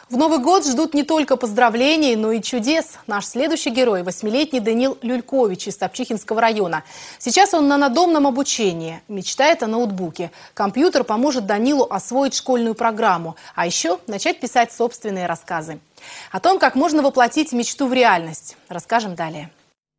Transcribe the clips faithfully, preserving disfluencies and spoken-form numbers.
В Новый год ждут не только поздравлений, но и чудес. Наш следующий герой – восьмилетний Даниил Люлькович из Топчихинского района. Сейчас он на надомном обучении, мечтает о ноутбуке. Компьютер поможет Данилу освоить школьную программу, а еще начать писать собственные рассказы. О том, как можно воплотить мечту в реальность, расскажем далее.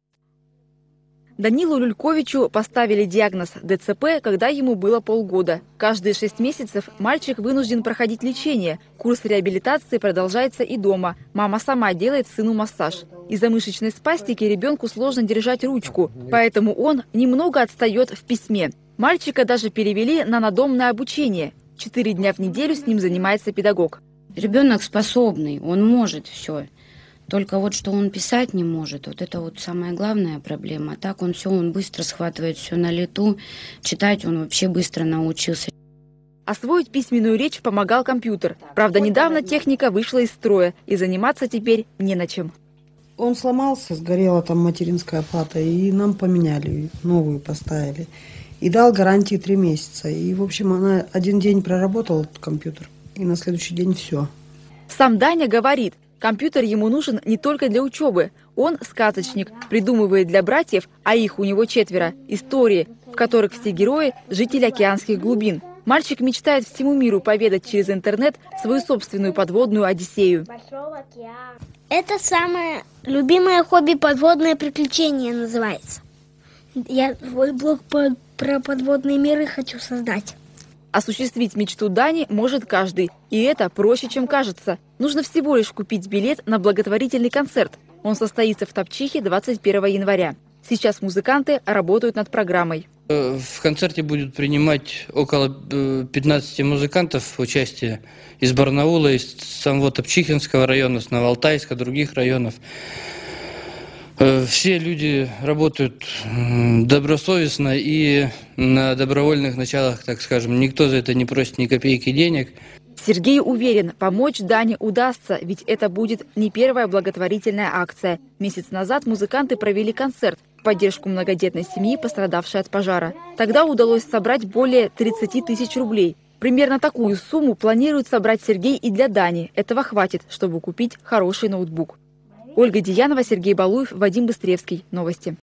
Данилу Люльковичу поставили диагноз ДЦП, когда ему было полгода. Каждые шесть месяцев мальчик вынужден проходить лечение. Курс реабилитации продолжается и дома. Мама сама делает сыну массаж. Из-за мышечной спастики ребенку сложно держать ручку, поэтому он немного отстает в письме. Мальчика даже перевели на надомное обучение. Четыре дня в неделю с ним занимается педагог. Ребенок способный, он может все. Только вот что он писать не может, вот это вот самая главная проблема. А так он все, он быстро схватывает все на лету. Читать он вообще быстро научился. Освоить письменную речь помогал компьютер. Правда, недавно техника вышла из строя, и заниматься теперь не на чем. Он сломался, сгорела там материнская плата, и нам поменяли, новую поставили. И дал гарантии три месяца. И, в общем, она один день проработала, этот компьютер, и на следующий день все. Сам Даня говорит, компьютер ему нужен не только для учебы. Он сказочник, придумывает для братьев, а их у него четверо, истории, в которых все герои – жители океанских глубин. Мальчик мечтает всему миру поведать через интернет свою собственную подводную одиссею. Это самое любимое хобби — подводное приключение называется. Я свой блог по, про подводные миры хочу создать. Осуществить мечту Дани может каждый. И это проще, чем кажется. Нужно всего лишь купить билет на благотворительный концерт. Он состоится в Топчихе двадцать первого января. Сейчас музыканты работают над программой. В концерте будет принимать около пятнадцати музыкантов участие из Барнаула, из самого Топчихинского района, с Новоалтайска, других районов. Все люди работают добросовестно и на добровольных началах, так скажем. Никто за это не просит ни копейки денег. Сергей уверен, помочь Дане удастся, ведь это будет не первая благотворительная акция. Месяц назад музыканты провели концерт в поддержку многодетной семьи, пострадавшей от пожара. Тогда удалось собрать более тридцати тысяч рублей. Примерно такую сумму планирует собрать Сергей и для Дани. Этого хватит, чтобы купить хороший ноутбук. Ольга Деянова, Сергей Балуев, Вадим Быстревский. Новости.